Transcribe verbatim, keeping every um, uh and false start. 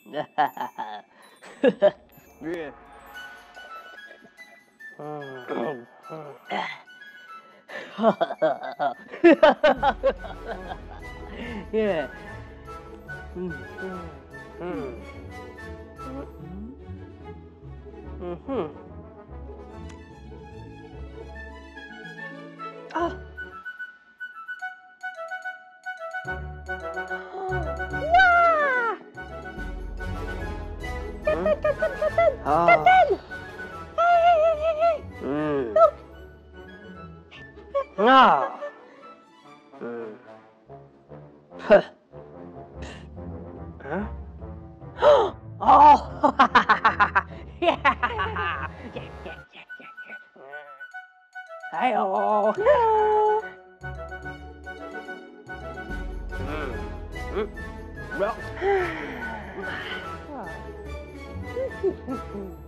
Yeah. Yeah. Mm. Mm. Mhm. Oh. Wah! Hmm? Kapten, kapten, kapten! Ah. Kapten! Hei, hei, hei, hei, hei! Hmm. Tunggu! Ah. Hmm. Huh. Hah? Oh. Yeah. Yeah, yeah, yeah, yeah, yeah. Ayo. Halo. Hmm. Hmm. Well.